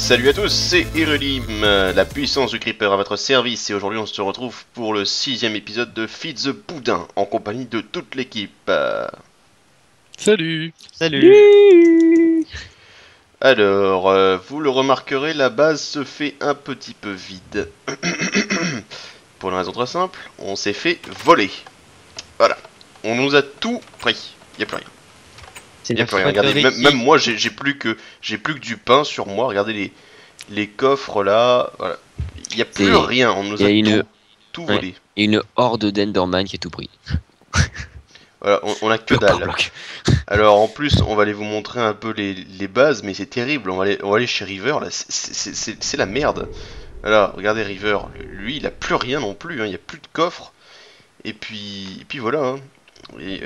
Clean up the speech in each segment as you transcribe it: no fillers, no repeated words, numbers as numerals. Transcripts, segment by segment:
Salut à tous, c'est Irulim, la puissance du Creeper à votre service, et aujourd'hui on se retrouve pour le 6ème épisode de Feed the Boudin, en compagnie de toute l'équipe. Salut. Salut. Alors, vous le remarquerez, la base se fait un petit peu vide. Pour une raison très simple, on s'est fait voler. Voilà, on nous a tout pris, y a plus rien. C'est Y a la plus rien, faute de regardez, Ricky. même moi j'ai plus que du pain sur moi, regardez les coffres là, voilà. Y a plus C'est- rien, on nous y a a une- tout ouais. volé. Et une horde d'Enderman qui a tout pris. Voilà, on a que Bloc par dalle. bloc. Alors en plus, on va aller vous montrer un peu les bases, mais c'est terrible. On va aller chez River, là, c'est la merde. Alors, regardez River, lui, il a plus rien non plus, hein, il y a plus de coffre. Et puis voilà. Hein. Et,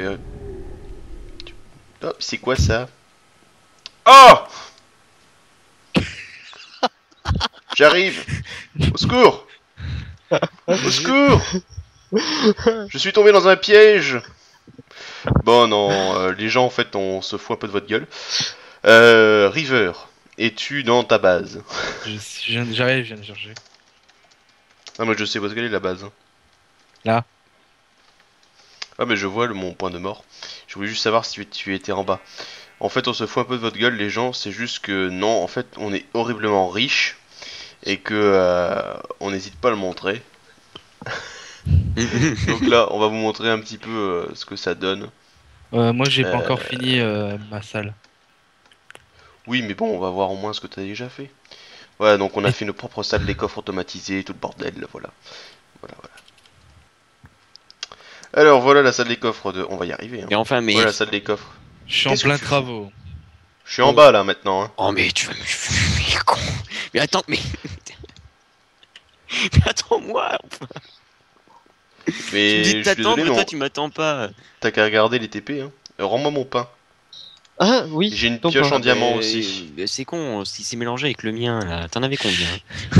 oh, c'est quoi ça? Oh! J'arrive! Au secours! Au secours! Je suis tombé dans un piège! Bon, non, les gens, en fait, on se fout un peu de votre gueule. River, es-tu dans ta base? J'arrive, je viens de chercher. Ah, moi je sais où est-ce qu'elle est la base. Hein. Là. Ah, mais je vois mon point de mort. Je voulais juste savoir si tu étais en bas. En fait, on se fout un peu de votre gueule, les gens. C'est juste que non, en fait, on est horriblement riche et que on n'hésite pas à le montrer. Donc là, on va vous montrer un petit peu ce que ça donne. Moi, j'ai pas Euh, encore fini ma salle. Oui, mais bon, on va voir au moins ce que tu as déjà fait. Voilà, donc on a fait nos propres salles, les coffres automatisés, tout le bordel, voilà. Voilà. Alors voilà la salle des coffres de... On va y arriver. Hein. Et enfin, mais. Voilà la salle des coffres. Je suis en Qu'est-ce que plein tu fous travaux. Je suis en bas là maintenant. Hein. Oh, mais tu vas me. Mais con. Mais attends, mais. Mais attends-moi. Tu me Mais dis je de suis t'attendre, désolé, mais mais toi, tu m'attends pas. t'as qu'à regarder les TP. Hein. Rends-moi mon pain. Ah, oui. J'ai une ton pioche pain. en diamant aussi. C'est con, si c'est mélangé avec le mien, là. T'en avais combien?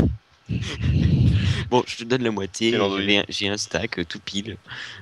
Bon, je te donne la moitié. Quelle andouille. J'ai un stack, tout pile.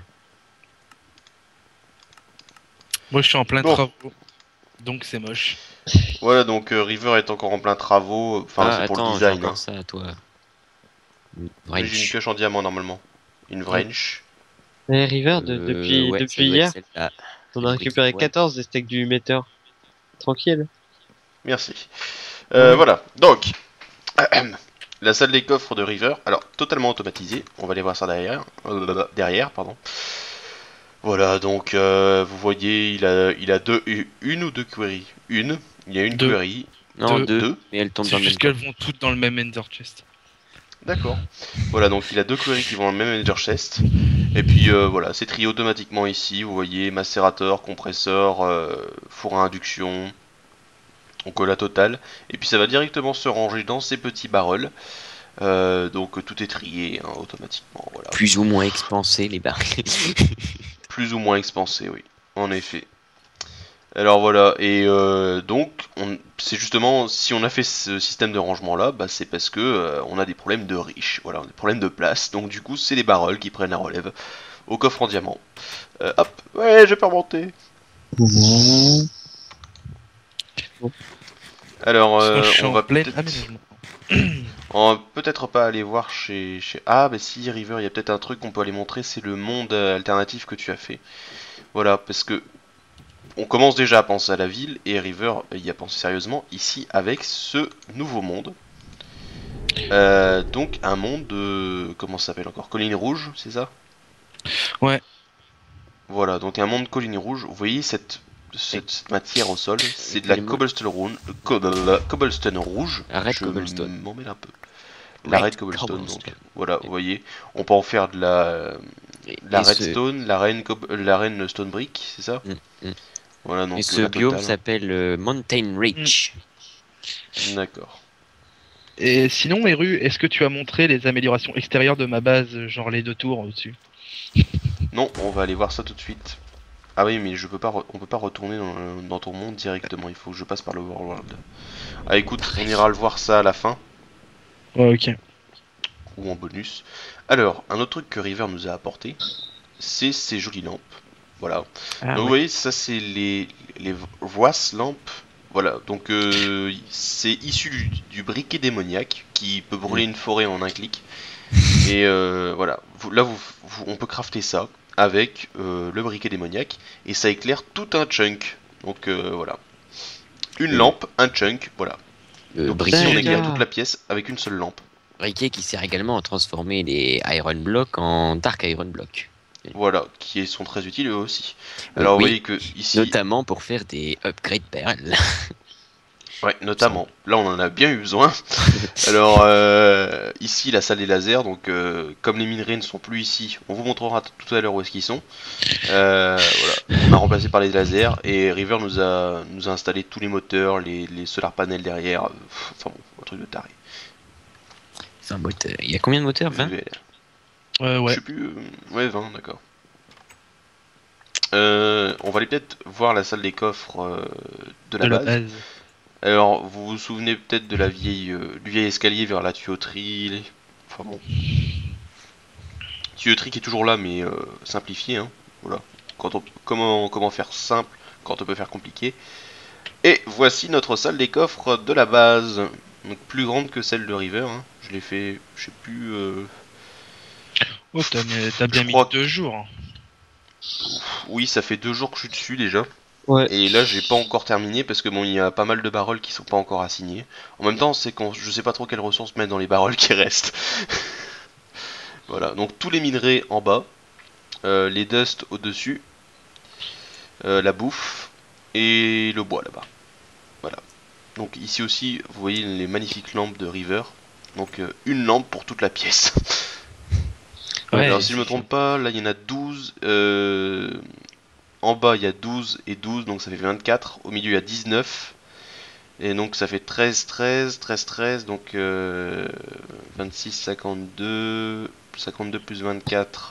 Moi, je suis en plein Bon. travaux. Donc, c'est moche. Voilà, donc River est encore en plein travaux. Enfin, Ah, c'est pour attends, le j'ai design. encore Hein. ça, toi. J'ai une Wrench. pioche en diamant normalement. Une wrench. Mais River, depuis, Ouais, ça depuis doit hier, être celle-là. on Une a brique, récupéré ouais. 14 des steaks du Meter. Tranquille. Merci. Ouais. Voilà, donc. La salle des coffres de River. Alors, totalement automatisée. On va aller voir ça derrière. Derrière, pardon. Voilà, donc vous voyez, il a une ou deux queries. Il y a une Deux. query. Non, Deux. deux. Mais elle tombe dans C'est le même juste qu'elles vont toutes dans le même Ender Chest. D'accord. Voilà, donc il a deux queries qui vont dans le même Ender Chest. Et puis voilà, c'est trié automatiquement ici. Vous voyez, macérateur, compresseur, four à induction. Donc la totale. Et puis ça va directement se ranger dans ces petits barrels. Donc tout est trié hein, automatiquement. Voilà. plus ou moins expansé, les barres. Plus ou moins expansé, oui. En effet. Alors voilà, et donc, c'est justement, si on a fait ce système de rangement là, bah, c'est parce que on a des problèmes de riches, voilà, des problèmes de place, donc du coup, c'est les barrels qui prennent la relève au coffre en diamant. Hop, ouais, j'ai pas remonté. Alors, Parce que je suis on en va plein peut-être aménagement. on va peut-être pas aller voir chez... Ah, bah si, River, il y a peut-être un truc qu'on peut aller montrer, c'est le monde alternatif que tu as fait. Voilà, parce que on commence déjà à penser à la ville, et River y a pensé sérieusement ici avec ce nouveau monde. Donc un monde de... Comment ça s'appelle encore? Colline Rouge, c'est ça? Ouais. Voilà, donc un monde colline rouge. Vous voyez cette matière au sol, c'est de la cobblestone rouge. La red Je cobblestone. m'en mêle un peu. La red cobblestone, donc voilà, vous voyez, on peut en faire de la redstone, la reine stone brick, c'est ça? Voilà, donc Et ce la biome totale. s'appelle Mountain Ridge. D'accord. Et sinon, Meru, est-ce que tu as montré les améliorations extérieures de ma base, genre les deux tours au-dessus? Non, on va aller voir ça tout de suite. Ah oui, mais je peux pas, on peut pas retourner dans ton monde directement. Il faut que je passe par le World. Ah écoute, on ira le voir ça à la fin Ouais, ok. ou en bonus. Alors, un autre truc que River nous a apporté, c'est ces jolies lampes. Voilà. Ah, Donc vous voyez, ça c'est les voice lampes Voilà, donc c'est issu du briquet démoniaque qui peut brûler une forêt en un clic. Et voilà, on peut crafter ça avec le briquet démoniaque et ça éclaire tout un chunk. Donc voilà, une lampe, un chunk, voilà. Donc ici on éclaire toute la pièce avec une seule lampe. Briquet qui sert également à transformer les Iron Blocks en Dark Iron Blocks. Voilà, qui sont très utiles eux aussi. Alors vous oui, voyez que ici... Notamment pour faire des upgrades perles. Ouais, notamment. Là, on en a bien eu besoin. Alors, ici, la salle des lasers. Donc, comme les minerais ne sont plus ici, on vous montrera tout à l'heure où est-ce qu'ils sont. Voilà, on a remplacé par les lasers et River nous a installé tous les moteurs, les solar panels derrière. Enfin bon, un truc de taré. C'est un moteur. Il y a combien de moteurs 20 Je Ouais. sais plus. Ouais, 20, d'accord. On va aller peut-être voir la salle des coffres de la base. Alors, vous vous souvenez peut-être de la vieille, du vieil escalier vers la tuyauterie. Enfin bon. Tuyauterie qui est toujours là, mais simplifiée. Hein. Voilà. Comment faire simple quand on peut faire compliqué. Et voici notre salle des coffres de la base. Donc plus grande que celle de River. Hein. Je l'ai fait, je sais plus. Oh, t'as bien mis 2 jours. Oui, ça fait 2 jours que je suis dessus déjà. Ouais. Et là, j'ai pas encore terminé parce que bon, il y a pas mal de barrels qui sont pas encore assignés. En même temps, c'est quand je sais pas trop quelles ressources mettre dans les barrels qui restent. Voilà, donc tous les minerais en bas, les dust au-dessus, la bouffe et le bois là-bas. Voilà. Donc ici aussi, vous voyez les magnifiques lampes de River. Donc une lampe pour toute la pièce. Ouais, alors si je me trompe pas, là il y en a 12. En bas il y a 12 et 12, donc ça fait 24. Au milieu il y a 19. Et donc ça fait 13, 13, 13, 13. Donc 26, 52. 52 plus 24.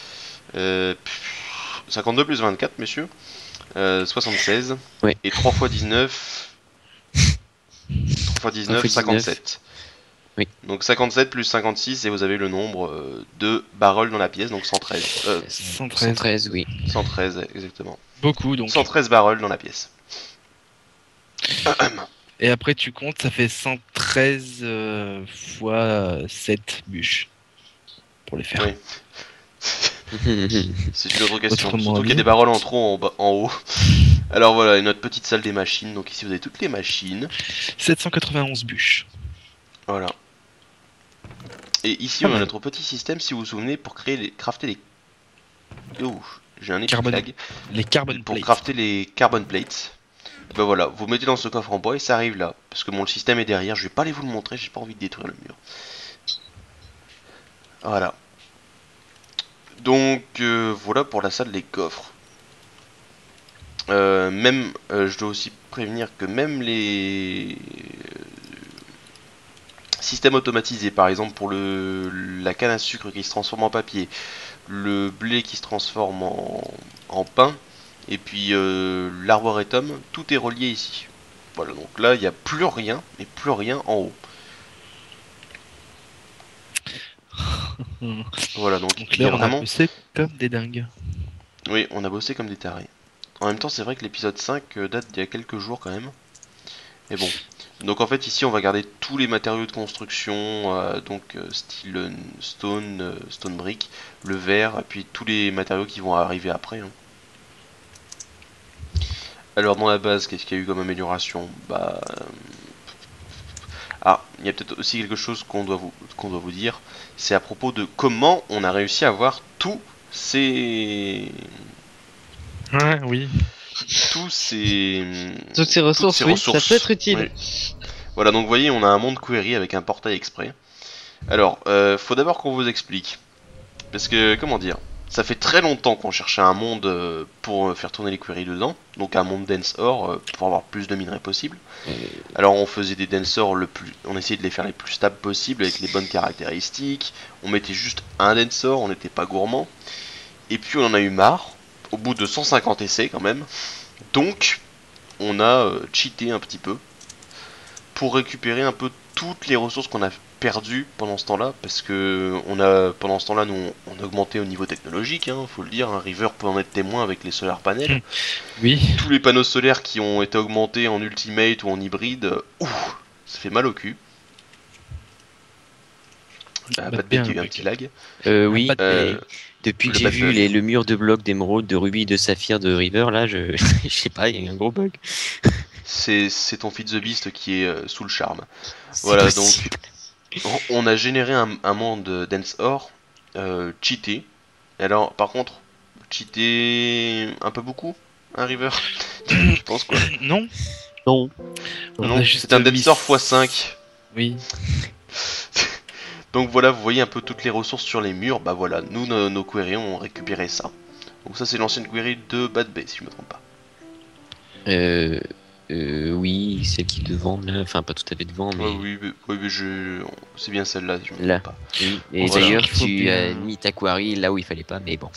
52 plus 24, messieurs. 76. Ouais. Et 3 fois 19. 3 fois 19, 57. Oui. Donc 57 plus 56 et vous avez le nombre de barrels dans la pièce, donc 113. 113, oui. 113, exactement. Beaucoup donc. 113 barrels dans la pièce. Et après tu comptes, ça fait 113 fois 7 bûches. Pour les faire. Oui. C'est une autre question. Autrement Surtout qu'il y a dit. des barrels en trop en haut. Alors voilà, notre petite salle des machines. Donc ici vous avez toutes les machines. 791 bûches. Voilà. Et ici Pas on a mal. notre petit système, si vous vous souvenez, pour crafter les... Oh, j'ai un Carbone- lag. Les carbon Pour plates. crafter les carbon plates. Ben voilà, vous mettez dans ce coffre en bois et ça arrive là. Parce que bon, le système est derrière, je vais pas aller vous le montrer, j'ai pas envie de détruire le mur. Voilà. Donc voilà pour la salle des coffres. Je dois aussi prévenir que même les systèmes automatisés, par exemple pour la canne à sucre qui se transforme en papier, le blé qui se transforme en pain, et puis l'arboretum, tout est relié ici. Voilà, donc là il n'y a plus rien, et plus rien en haut. Voilà, donc il y là a on vraiment... a bossé comme des dingues. Oui, on a bossé comme des tarés. En même temps, c'est vrai que l'épisode 5 date d'il y a quelques jours quand même. Mais bon. Donc en fait, ici, on va garder tous les matériaux de construction, style stone brick, le verre, et puis tous les matériaux qui vont arriver après. Hein. Alors dans la base, qu'est-ce qu'il y a eu comme amélioration? Ah, il y a peut-être aussi quelque chose qu'on doit vous dire. C'est à propos de comment on a réussi à avoir tous ces... Ouais, oui. Toutes ces ressources, oui, ça peut être utile. Ouais. Voilà, donc vous voyez, on a un monde query avec un portail exprès. Alors, faut d'abord qu'on vous explique. Parce que, comment dire, ça fait très longtemps qu'on cherchait un monde pour faire tourner les queries dedans. Donc un monde dense ore pour avoir plus de minerais possible. Alors on faisait des dense ore on essayait de les faire les plus stables possibles avec les bonnes caractéristiques. On mettait juste un dense ore, on n'était pas gourmand. Et puis on en a eu marre, au bout de 150 essais quand même. Donc on a cheaté un petit peu pour récupérer un peu toutes les ressources qu'on a perdu pendant ce temps-là, parce que pendant ce temps-là, nous, on a augmenté au niveau technologique, hein, faut le dire. Un River peut en être témoin avec les solar panels. Oui. Tous les panneaux solaires qui ont été augmentés en Ultimate ou en hybride, ça fait mal au cul. Bad Bay qui a eu un petit lag. Oui. Depuis que j'ai vu le mur de blocs d'émeraude, de rubis, de saphir, de River, là, je sais pas, il y a eu un gros bug. C'est ton Feed the Beast qui est sous le charme. Voilà, donc on a généré un monde Dense Ore cheaté. Alors, par contre, cheaté un peu beaucoup, un River. Je pense quoi. Non. Non, c'est un Dense Ore x5. Oui. Donc voilà, vous voyez un peu toutes les ressources sur les murs. Bah voilà, nous, nos queries ont récupéré ça. Donc ça, c'est l'ancienne query de Bad Bay, si je me trompe pas. Oui, celle qui est devant, là. Enfin, pas tout à fait devant, mais... oui, c'est bien celle-là, si je me là. trompe pas. Oui. Et voilà. d'ailleurs, tu as mis ta query là où il fallait pas, mais bon.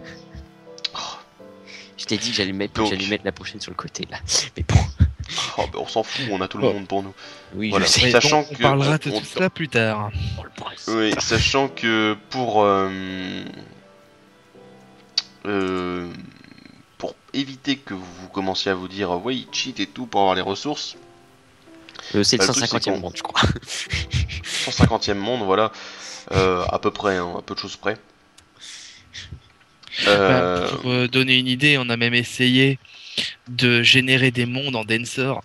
Je t'ai dit que j'allais mettre la prochaine sur le côté, là. Mais bon... Oh, bah on s'en fout, on a tout le monde pour nous. Oui, voilà. je sais. Sachant on parlera de tout cela plus tard. Oui, sachant que pour éviter que vous commenciez à vous dire oui, cheat et tout pour avoir les ressources. C'est le 150e monde, je crois. 150e monde, voilà. À peu près, hein, à peu de choses près. Pour donner une idée, on a même essayé de générer des mondes en Denser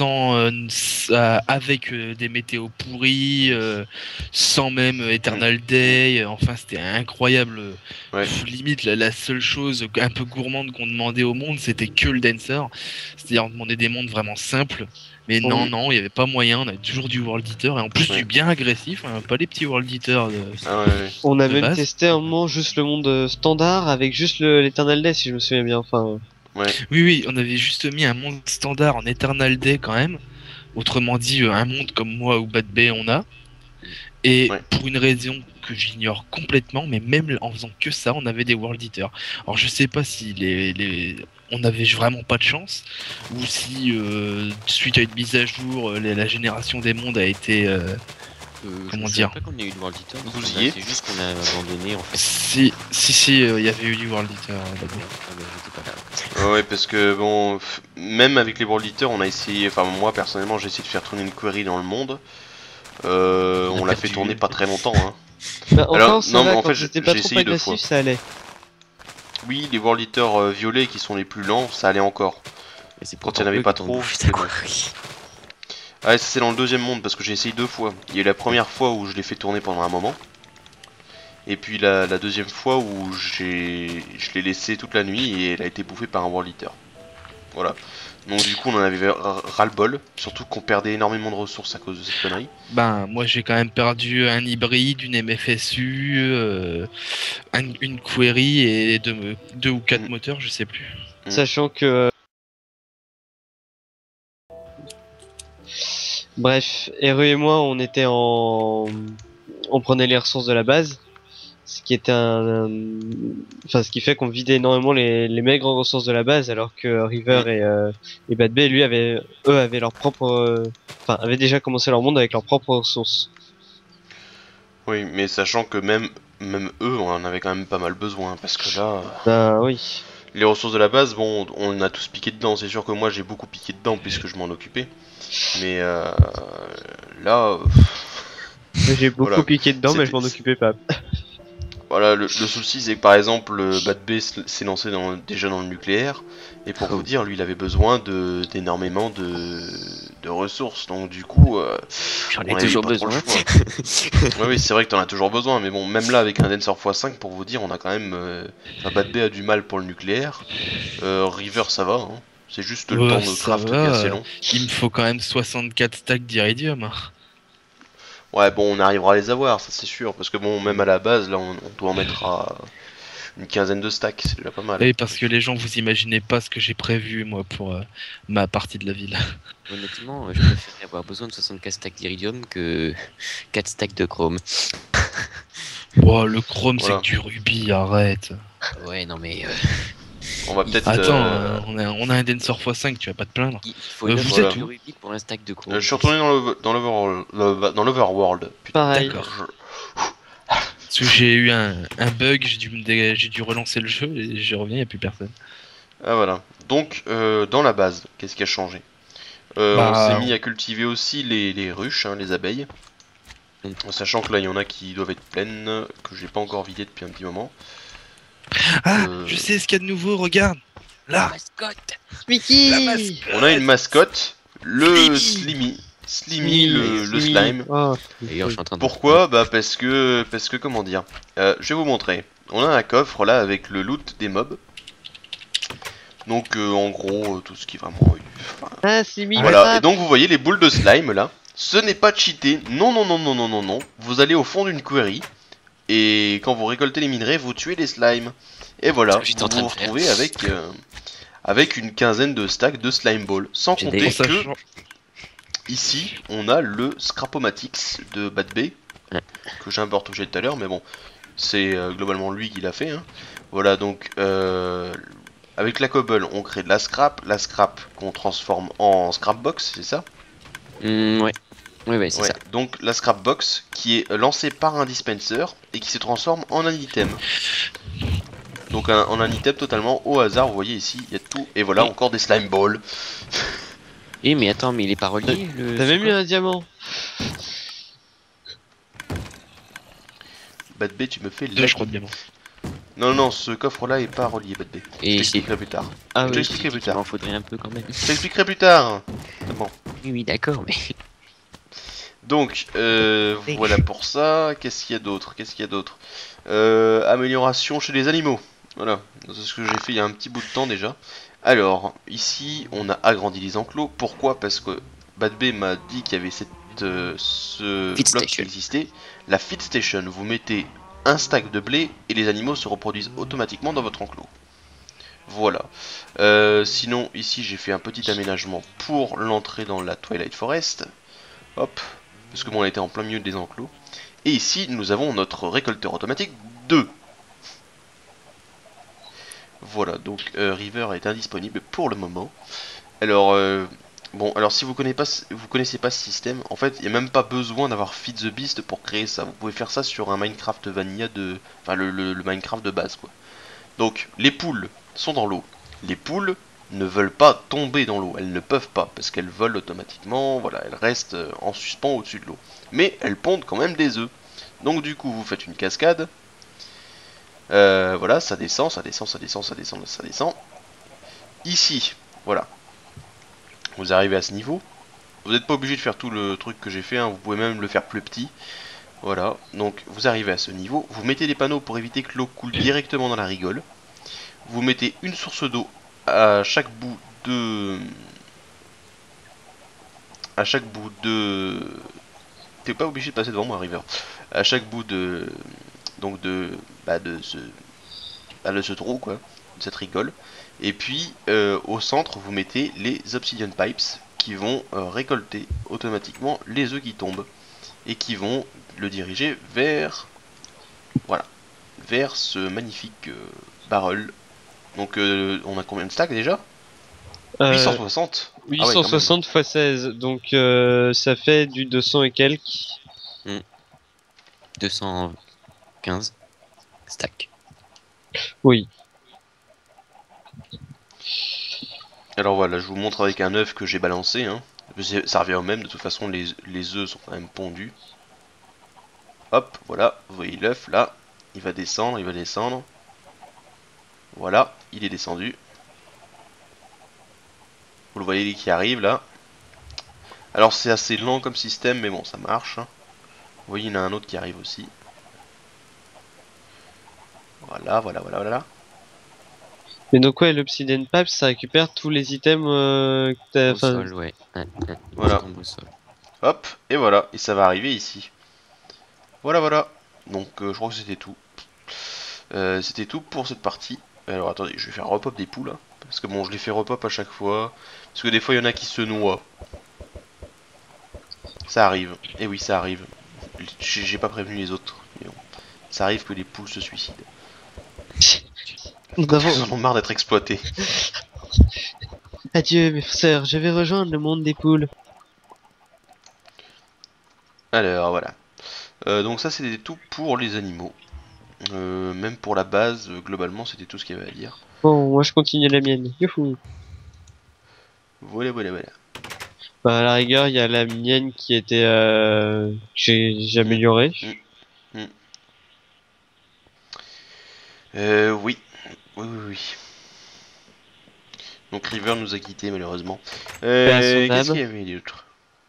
avec des météos pourris, sans même Eternal Day. Enfin, c'était incroyable. Ouais. Limite, la seule chose un peu gourmande qu'on demandait au monde, c'était que le Denser. C'est-à-dire, on demandait des mondes vraiment simples. Mais non, il n'y avait pas moyen. On a toujours du World Eater, et en plus du bien agressif, hein, pas les petits World Eater. On a même testé un moment juste le monde standard avec juste l'Eternal Day, si je me souviens bien. Enfin. Ouais. Oui, on avait juste mis un monde standard en Eternal Day quand même. Autrement dit, un monde comme moi ou Bad Bay on a. Et pour une raison que j'ignore complètement, mais même en faisant que ça, on avait des World Eaters. Alors je sais pas si on avait vraiment pas de chance, ou si suite à une mise à jour, la génération des mondes a été... comment dire, pas qu'on ait eu de World Eater, c'est juste qu'on a abandonné en fait. Si, il y avait eu du World Eater. Ouais, parce que bon, même avec les World Eaters, on a essayé, enfin moi personnellement j'ai essayé de faire tourner une query dans le monde. On l'a fait tourner pas très longtemps. Hein. Bah, alors, non, mais en fait, c'était pas trop agressif, ça allait. Oui, les World Eaters violets qui sont les plus lents, ça allait encore. Quand il n'y en avait pas trop, c'était bon. Ouais, ça c'est dans le deuxième monde parce que j'ai essayé 2 fois. Il y a eu la première fois où je l'ai fait tourner pendant un moment. Et puis la deuxième fois où je l'ai laissé toute la nuit et elle a été bouffée par un World Eater. Voilà. Donc du coup on en avait ras-le-bol, surtout qu'on perdait énormément de ressources à cause de cette connerie. Ben moi j'ai quand même perdu un hybride, une MFSU, une query et 2 ou 4 moteurs, je sais plus. Sachant que... Bref, RE et moi on était on prenait les ressources de la base. Ce qui était ce qui fait qu'on vidait énormément les maigres ressources de la base, alors que River et Bad Bay, lui, avaient leur propre, avaient déjà commencé leur monde avec leurs propres ressources. Oui, mais sachant que même eux, on en avait quand même pas mal besoin, parce que là... Bah oui. Les ressources de la base, bon, on a tous piqué dedans, c'est sûr que moi j'ai beaucoup piqué dedans puisque je m'en occupais. Mais là... J'ai beaucoup piqué dedans, mais je m'en occupais pas. Voilà, le souci c'est que par exemple Bad Bay s'est lancé déjà dans le nucléaire, et pour vous dire, lui il avait besoin d'énormément de ressources, donc du coup... J'en ai toujours besoin. Oui, c'est vrai que t'en as toujours besoin, mais bon, même là avec un Denser x5, pour vous dire, on a quand même... Bad Bay a du mal pour le nucléaire, River ça va, hein. C'est juste le temps de craft qui est assez long. Il me faut quand même 64 stacks d'Iridium. Ouais, bon, on arrivera à les avoir, ça c'est sûr, parce que bon, même à la base, là, on doit en mettre à une quinzaine de stacks, c'est déjà pas mal. Oui, parce que les gens, vous imaginez pas ce que j'ai prévu, moi, pour ma partie de la ville. Honnêtement, je préférerais avoir besoin de 64 stacks d'Iridium que 4 stacks de chrome. Oh, le chrome, voilà. C'est que du rubis, arrête. Ouais, non mais... On va peut-être. Attends, on a un Dancer x5, tu vas pas te plaindre. Il faut Vous 9 voilà. de Rubik pour un stack de gros. Je suis retourné dans l'Overworld. Putain. Pareil. D'accord. Parce que j'ai eu un bug, j'ai dû relancer le jeu et je reviens, il n'y a plus personne. Ah voilà. Donc dans la base, qu'est-ce qui a changé? On s'est mis à cultiver aussi les ruches, hein, les abeilles. Sachant que là il y en a qui doivent être pleines, que j'ai pas encore vidé depuis un petit moment. Ah, je sais ce qu'il y a de nouveau, regarde. Là, Mascotte. Mickey. la mascotte. On a une mascotte, le Slimmy. Slimmy, le slime. Oh, D'ailleurs, je suis en train de. Pourquoi? Bah parce que comment dire. Je vais vous montrer. On a un coffre là avec le loot des mobs. Donc en gros tout ce qui est vraiment. Ah, Slimmy. Voilà. Et donc vous voyez les boules de slime là. Ce n'est pas cheaté. Non non non non non non non. Vous allez au fond d'une query et quand vous récoltez les minerais, vous tuez les slimes. Et voilà. Vous vous retrouvez avec une quinzaine de stacks de slime ball. Sans compter que ici, on a le Scrapomatix de Bad B, que j'ai un peu retouché tout à l'heure, mais bon, c'est globalement lui qui l'a fait. Hein. Voilà, donc avec la cobble, on crée de la scrap qu'on transforme en scrapbox, c'est ça? Ouais. Ouais, c'est ça. Donc la scrapbox qui est lancée par un dispenser et qui se transforme en un item. Donc en un item totalement au hasard, vous voyez ici, il y a tout. Et voilà, encore des slime balls. Eh mais attends, mais il est pas relié le... T'as même eu un diamant. Bad B, tu me fais Deux, je crois, de diamant. Non, non, ce coffre-là est pas relié, Bad B. Et Je t'expliquerai plus tard. Ah Je oui. t'expliquerai plus Il tard. m'en faudrait un peu quand même. Je t'expliquerai plus tard. C'est bon. Oui, d'accord, mais... Donc, voilà pour ça. Qu'est-ce qu'il y a d'autre? Amélioration chez les animaux. Voilà, c'est ce que j'ai fait il y a un petit bout de temps déjà. Alors, ici, on a agrandi les enclos. Pourquoi? Parce que Bad B m'a dit qu'il y avait ce bloc qui existait. La feed station, vous mettez un stack de blé et les animaux se reproduisent automatiquement dans votre enclos. Voilà. Sinon, ici, j'ai fait un petit aménagement pour l'entrée dans la Twilight Forest. Hop. Parce que bon, on était en plein milieu des enclos. Et ici, nous avons notre récolteur automatique 2. Voilà, donc River est indisponible pour le moment. Alors, bon, alors si vous connaissez pas ce système, en fait, il n'y a même pas besoin d'avoir Feed the Beast pour créer ça. Vous pouvez faire ça sur un Minecraft Vanilla de... Enfin, le Minecraft de base, quoi. Donc, les poules sont dans l'eau. Les poules ne veulent pas tomber dans l'eau. Elles ne peuvent pas, parce qu'elles volent automatiquement. Voilà, elles restent en suspens au-dessus de l'eau. Mais elles pondent quand même des œufs. Donc du coup, vous faites une cascade. Voilà, ça descend, ça descend, ça descend, ça descend, ça descend. Ici, voilà. Vous arrivez à ce niveau. Vous n'êtes pas obligé de faire tout le truc que j'ai fait, hein. Vous pouvez même le faire plus petit. Voilà, donc vous arrivez à ce niveau. Vous mettez des panneaux pour éviter que l'eau coule directement dans la rigole. Vous mettez une source d'eau à chaque bout de... T'es pas obligé de passer devant moi, River. À chaque bout de... Donc de ce trou, quoi, de cette rigole. Et puis au centre, vous mettez les obsidian pipes qui vont récolter automatiquement les œufs qui tombent et qui vont le diriger vers, voilà, vers ce magnifique barrel. Donc on a combien de stacks déjà? 860. 860 x 16, donc ça fait du 200 et quelques. 215 stack. Oui. Alors voilà, je vous montre avec un œuf que j'ai balancé. Hein. Ça revient au même, de toute façon les œufs sont quand même pondus. Hop, voilà, vous voyez l'œuf là. Il va descendre, il va descendre. Voilà, il est descendu. Vous le voyez qui arrive là. Alors c'est assez lent comme système, mais bon, ça marche. Hein. Vous voyez, il y en a un autre qui arrive aussi. Voilà, voilà, voilà, voilà. Mais donc ouais, l'Obsidian Pipe, ça récupère tous les items que t'as... Au sol, ouais. Voilà. Au sol. Hop, et voilà, et ça va arriver ici. Voilà, voilà. Donc je crois que c'était tout. C'était tout pour cette partie. Alors attendez, je vais faire repop des poules. Hein, parce que bon, je les fais repop à chaque fois. Parce que des fois, il y en a qui se noient. Ça arrive. Et oui, ça arrive. J'ai pas prévenu les autres. Mais bon. Ça arrive que les poules se suicident. Nous avons... Ils en ont marre d'être exploités. Adieu mes sœurs, je vais rejoindre le monde des poules. Alors voilà. Donc ça c'était tout pour les animaux. Même pour la base, globalement c'était tout ce qu'il y avait à dire. Bon, moi je continue la mienne. Youhou. Voilà. Bah à la rigueur, il y a la mienne qui était que j'ai améliorée. Oui. Oui. Donc River nous a quittés malheureusement. Qu'est-ce qu'il y avait d'autre?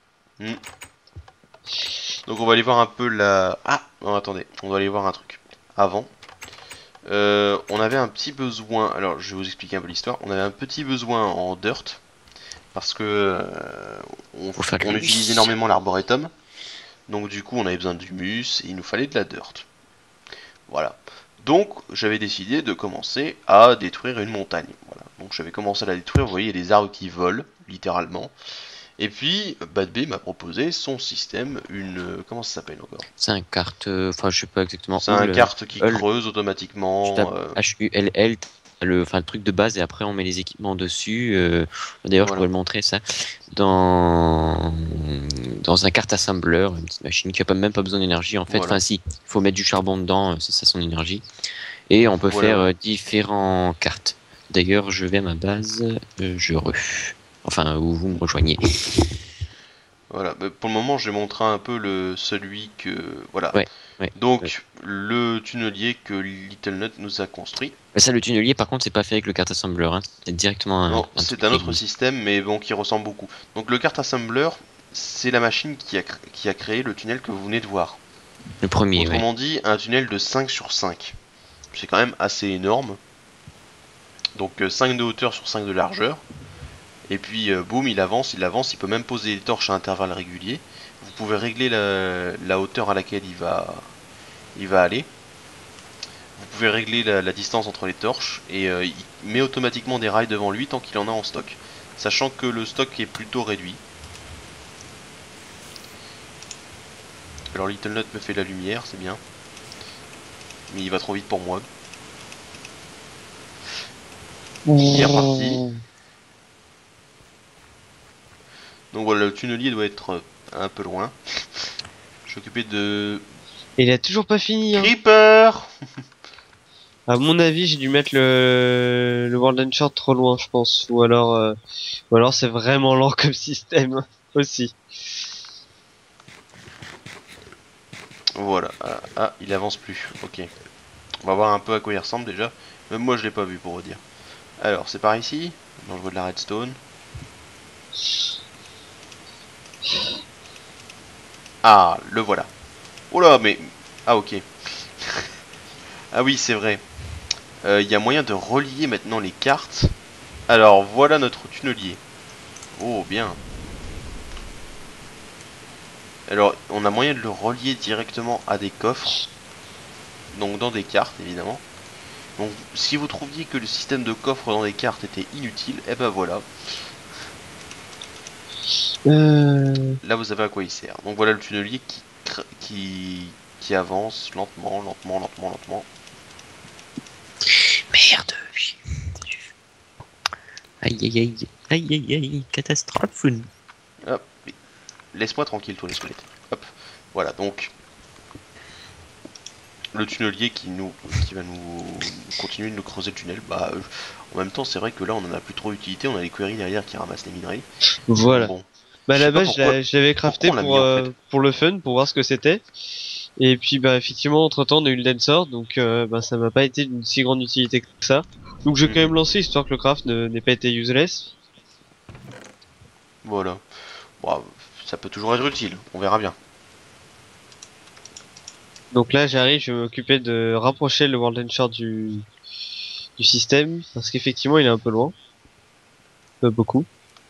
Donc on va aller voir un peu la... Ah non attendez, on va aller voir un truc. Avant, on avait un petit besoin, alors je vais vous expliquer un peu l'histoire. On avait un petit besoin en dirt, parce que on utilise énormément l'arboretum. Donc du coup on avait besoin d'humus et il nous fallait de la dirt. Voilà. Donc j'avais décidé de commencer à détruire une montagne. Voilà. Donc j'avais commencé à la détruire, vous voyez, il y a des arbres qui volent, littéralement. Et puis Bad B m'a proposé son système, une... comment ça s'appelle encore? C'est un carte, enfin je sais pas exactement. C'est un carte qui creuse automatiquement. HULL, le truc de base, et après on met les équipements dessus. D'ailleurs je pourrais le montrer ça dans un carte assembleur, une petite machine qui a même pas besoin d'énergie en fait. Enfin si, il faut mettre du charbon dedans, c'est ça son énergie. Et on peut faire différentes cartes. D'ailleurs je vais à ma base, enfin où vous me rejoignez. Voilà, bah, pour le moment j'ai montré un peu celui que... Voilà. Ouais, donc le tunnelier que Little Nut nous a construit. Mais ça, le tunnelier par contre c'est pas fait avec le carte assembleur, hein. C'est directement non, c'est un autre système mais bon qui ressemble beaucoup. Donc le carte assembleur c'est la machine qui a créé le tunnel que vous venez de voir. Le premier, autrement dit un tunnel de 5 sur 5. C'est quand même assez énorme. Donc 5 de hauteur sur 5 de largeur. Et puis boum, il avance, il peut même poser des torches à intervalles réguliers. Vous pouvez régler la hauteur à laquelle il va aller. Vous pouvez régler la distance entre les torches et il met automatiquement des rails devant lui tant qu'il en a en stock. Sachant que le stock est plutôt réduit. Alors Little Nut me fait la lumière, c'est bien. Mais il va trop vite pour moi. Il est reparti. Donc voilà, le tunnelier doit être un peu loin. Je suis occupé de... Et il a toujours pas fini, hein. Creeper. À mon avis, j'ai dû mettre le World Short trop loin, je pense. Ou alors c'est vraiment lent comme système aussi. Voilà. Ah, il avance plus. Ok. On va voir un peu à quoi il ressemble déjà. Même moi, je l'ai pas vu pour vous dire. Alors, c'est par ici. Donc, je vois de la redstone. Ah, le voilà. Oh là, mais... Ah, ok. Ah oui, c'est vrai. Il y a moyen de relier maintenant les cartes. Alors, voilà notre tunnelier. Oh, bien. Alors, on a moyen de le relier directement à des coffres. Donc, dans des cartes, évidemment. Donc, si vous trouviez que le système de coffre dans des cartes était inutile, et ben voilà. Là, vous savez à quoi il sert. Donc, voilà le tunnelier qui avance lentement. Merde. Aïe, catastrophe. Hop. Laisse-moi tranquille, toi, les squelettes. Hop. Voilà, donc... Le tunnelier qui va nous continuer de nous creuser le tunnel. Bah, en même temps, c'est vrai que là, on en a plus trop utilité. On a les queries derrière qui ramassent les minerais. Voilà. Bon. Bah là-bas, je l'avais crafté pour le fun, pour voir ce que c'était. Et puis bah effectivement, entre temps, on a eu le Dancer, donc ça m'a pas été d'une si grande utilité que ça. Donc j'ai quand même lancé histoire que le craft n'ait pas été useless. Voilà. Bon, ça peut toujours être utile. On verra bien. Donc là, j'arrive, je vais m'occuper de rapprocher le World Shard du système, parce qu'effectivement, il est un peu loin. Beaucoup.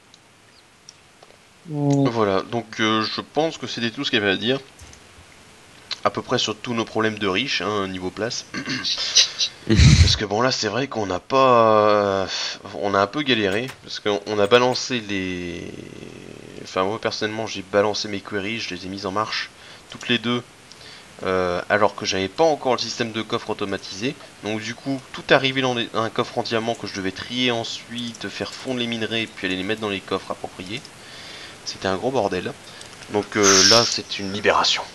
Voilà, donc je pense que c'était tout ce qu'il y avait à dire. À peu près sur tous nos problèmes de riches, hein, niveau place. Parce que bon là c'est vrai qu'on n'a pas... on a un peu galéré. Parce qu'on a balancé les... Enfin moi personnellement j'ai balancé mes queries, je les ai mises en marche. Toutes les deux. alors que j'avais pas encore le système de coffre automatisé. Donc du coup, tout arrivait dans un coffre en diamant que je devais trier ensuite, faire fondre les minerais et puis aller les mettre dans les coffres appropriés. C'était un gros bordel. Donc là, c'est une libération.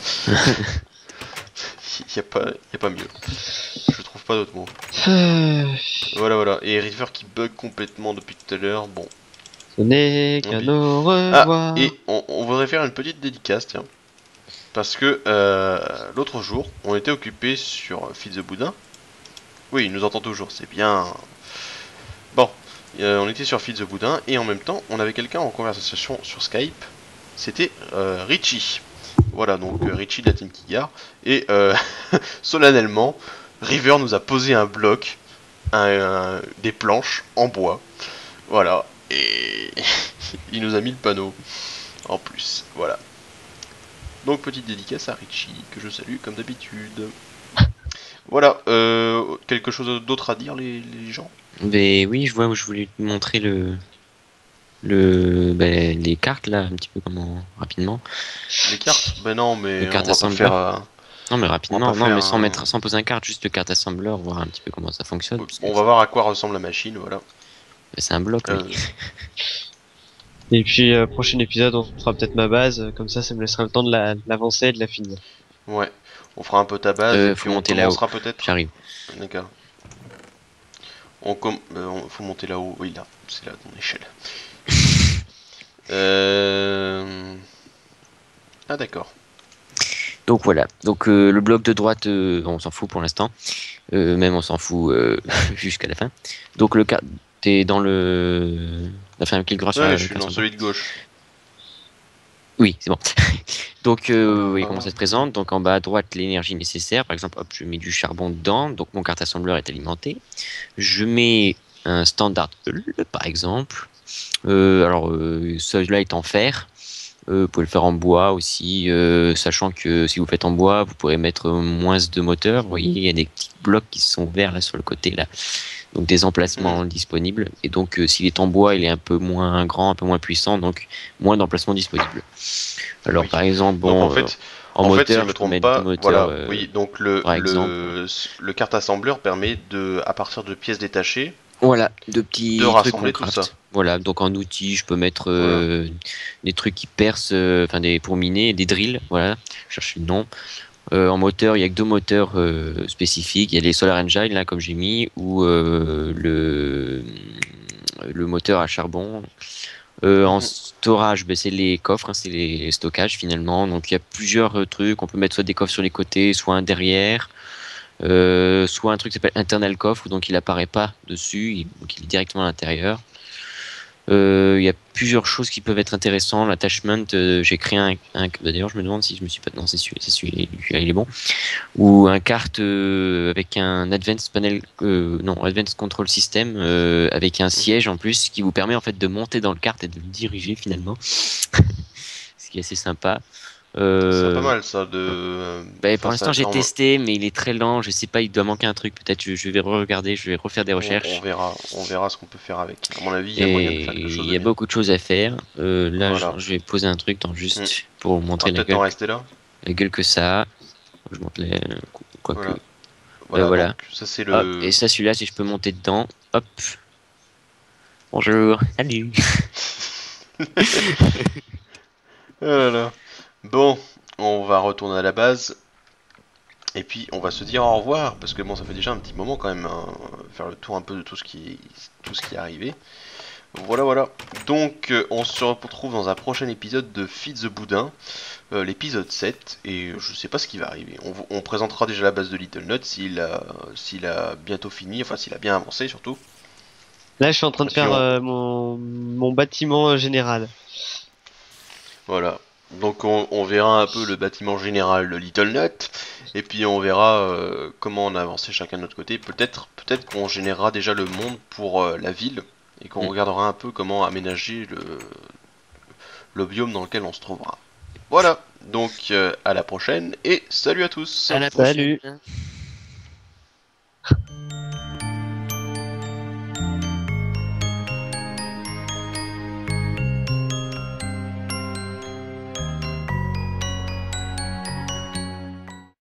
Y a pas mieux. Je trouve pas d'autre mot. Voilà. Et River qui bug complètement depuis tout à l'heure. Bon. Ce n'est qu'un au revoir. Ah, et on voudrait faire une petite dédicace, tiens. Parce que l'autre jour, on était occupé sur Feed the Boudin. Oui, il nous entend toujours, c'est bien. Bon, on était sur Feed the Boudin et en même temps, on avait quelqu'un en conversation sur Skype. C'était Richie. Voilà, donc Richie de la Team Kigar. Et solennellement, River nous a posé un bloc, des planches en bois. Voilà, et il nous a mis le panneau en plus. Voilà. Donc petite dédicace à Richie, que je salue comme d'habitude. Voilà, quelque chose d'autre à dire les gens? Mais oui, je voulais te montrer les cartes là, un petit peu rapidement. Les cartes? Ben non, mais les cartes on va pas faire... Non mais rapidement, non mais sans poser un carte, juste le carte assembleur, voir un petit peu comment ça fonctionne. On va voir à quoi ressemble la machine, voilà. C'est un bloc, oui. Et puis prochain épisode on fera peut-être ma base, comme ça me laissera le temps de l'avancer et de la finir. Ouais, on fera un peu ta base et puis on commencera peut-être. J'arrive. D'accord. Faut monter là-haut, oui là, c'est là ton échelle. Ah d'accord. Donc voilà, donc le bloc de droite, on s'en fout pour l'instant. Même on s'en fout jusqu'à la fin. Donc t'es dans la fin avec le gras. Ouais, je suis dans celui de gauche. Oui, c'est bon. Donc, oui, comment ça se présente? Donc, en bas à droite, l'énergie nécessaire. Par exemple, hop, je mets du charbon dedans. Donc, mon carte assembleur est alimenté. Je mets un standard hull, par exemple. Celui-là est en fer. Vous pouvez le faire en bois aussi, sachant que si vous faites en bois, vous pourrez mettre moins de moteurs. Vous voyez, il y a des petits blocs qui sont verts là sur le côté là. Donc des emplacements disponibles. Et donc s'il est en bois, il est un peu moins grand, un peu moins puissant, donc moins d'emplacements disponibles. Alors par exemple, bon, donc, en moteur, si je me trompe pas, voilà, oui, donc le carte assembleur permet à partir de pièces détachées, voilà, de rassembler tout ça. Voilà, donc en outil, je peux mettre des trucs qui percent, pour miner, des drills, voilà, je cherche le nom. En moteur, il y a que 2 moteurs spécifiques. Il y a les Solar Engine là, comme j'ai mis, ou le moteur à charbon. En storage, c'est les coffres, c'est les stockages finalement. Donc il y a plusieurs trucs. On peut mettre soit des coffres sur les côtés, soit un derrière, soit un truc qui s'appelle internal coffre, donc il apparaît pas dessus, donc il est directement à l'intérieur. Il y a plusieurs choses qui peuvent être intéressantes. L'attachment, j'ai créé un d'ailleurs je me demande si je me suis pas... Non, c'est celui-là, il est bon. Ou un carte avec un Advanced Panel... Advanced Control System avec un siège en plus qui vous permet en fait de monter dans le kart et de le diriger finalement. Ce qui est assez sympa. C'est pas mal ça pour l'instant j'ai testé, mais il est très lent, je sais pas, il doit manquer un truc, peut-être je vais regarder, je vais refaire des recherches. On verra ce qu'on peut faire avec. À mon avis, il y a moyen de faire quelque chose. Il y a beaucoup de choses à faire. Là, voilà. Je vais poser un truc juste pour vous montrer la gueule. Rester là. La gueule que ça a. Je montre les... Quoique. Voilà. Donc, ça c'est le. Hop, et ça, celui-là, si je peux monter dedans. Hop. Bonjour. Salut. Voilà. Bon, on va retourner à la base. Et puis on va se dire au revoir. Parce que bon, ça fait déjà un petit moment quand même. Faire le tour un peu de tout ce qui est arrivé. Voilà. Donc on se retrouve dans un prochain épisode de Feed the Boudin. L'épisode 7. Et je sais pas ce qui va arriver. On présentera déjà la base de Little Nut s'il a bientôt fini. Enfin s'il a bien avancé surtout. Là je suis en train de faire mon bâtiment général. Voilà. Donc on verra un peu le bâtiment général de Little Nut, et puis on verra comment on a avancé chacun de notre côté. Peut-être qu'on générera déjà le monde pour la ville, et qu'on regardera un peu comment aménager le biome dans lequel on se trouvera. Voilà, donc à la prochaine, et salut à tous. À la prochaine. Salut.